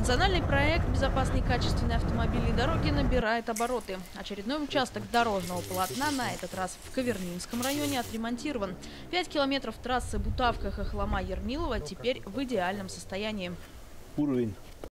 Национальный проект «Безопасные и качественные автомобильные дороги» набирает обороты. Очередной участок дорожного полотна, на этот раз в Ковернинском районе, отремонтирован. 5 километров трассы Бутавка-Хохлома-Ермилово теперь в идеальном состоянии. Уровень